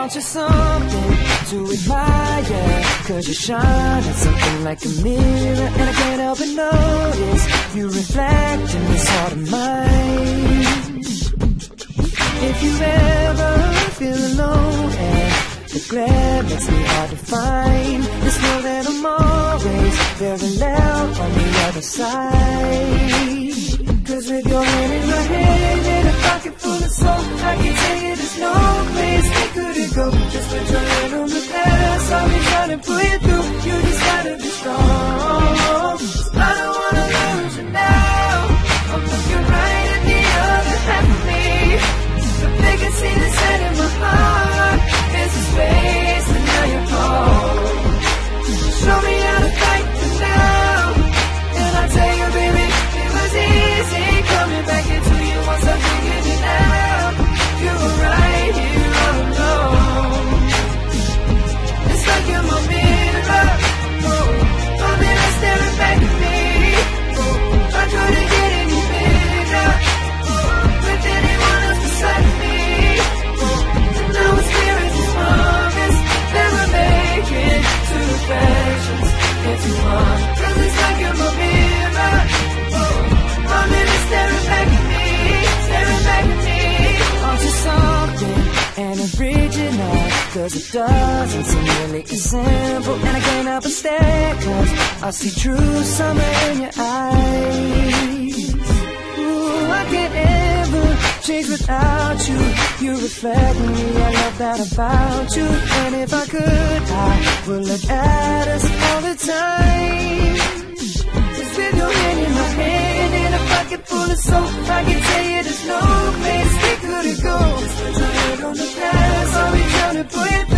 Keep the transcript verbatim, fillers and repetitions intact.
Aren't you something to admire? Cause you shine at something like a mirror, and I can't help but notice you reflect in this heart of mine. If you ever feel alone and the glare makes me hard to find, just know that I'm always very loud on the other side. Cause with your hand in my hand and a pocket full of soul, I can tell you there's no place we couldn't go. Just put your hand on the past, I'll be trying to pull you through. You just gotta be strong. I don't wanna lose you now. I'm looking right at the other half of me. If they can see the set in my heart, there's a space and now you're home. Show me how to fight for now, and I tell you, baby, it was easy coming back into you once I figured it out. You were right here all alone. It's like you're my mirror, oh, my mirror staring back at me. Oh, I couldn't get any bigger, oh, with anyone else beside me. Oh, and now it's clear as the promise that we're making two reflections into one. Cause it's like you're my mirror, oh, my mirror staring back at me, staring back at me. Aren't you something and original? Cause it doesn't seem really simple, and I can't help but stare, cause I see true summer in your eyes. Ooh, I can't ever change without you. You reflect me, I love that about you. And if I could, I would look at us all the time. Just with your hand in my hand and a pocket full of soap, I can tell you there's no place we couldn't go. Just put your hand on the past, I'll be trying to put it